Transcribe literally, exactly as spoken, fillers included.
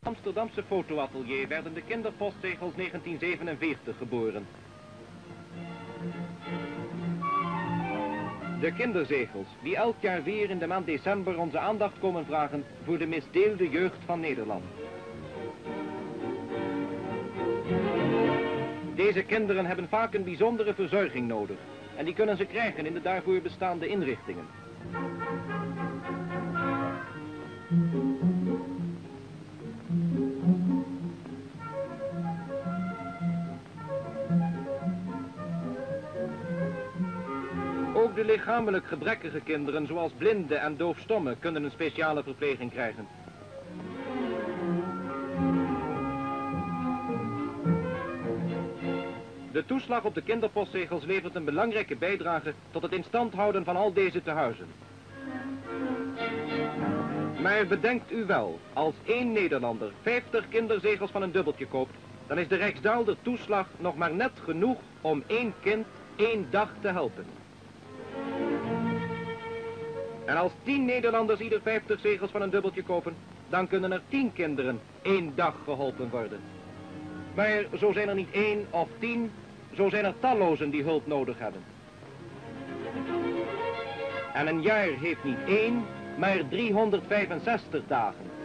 Amsterdamse fotoatelier werden de kinderpostzegels negentien zevenenveertig geboren. De kinderzegels, die elk jaar weer in de maand december onze aandacht komen vragen voor de misdeelde jeugd van Nederland. Deze kinderen hebben vaak een bijzondere verzorging nodig en die kunnen ze krijgen in de daarvoor bestaande inrichtingen. Ook de lichamelijk gebrekkige kinderen, zoals blinden en doofstommen, kunnen een speciale verpleging krijgen. De toeslag op de kinderpostzegels levert een belangrijke bijdrage tot het in stand houden van al deze tehuizen. Maar bedenkt u wel, als één Nederlander vijftig kinderzegels van een dubbeltje koopt, dan is de Rijksdaalder toeslag nog maar net genoeg om één kind één dag te helpen. En als tien Nederlanders ieder vijftig zegels van een dubbeltje kopen, dan kunnen er tien kinderen één dag geholpen worden. Maar zo zijn er niet één of tien, zo zijn er tallozen die hulp nodig hebben. En een jaar heeft niet één, maar driehonderdvijfenzestig dagen.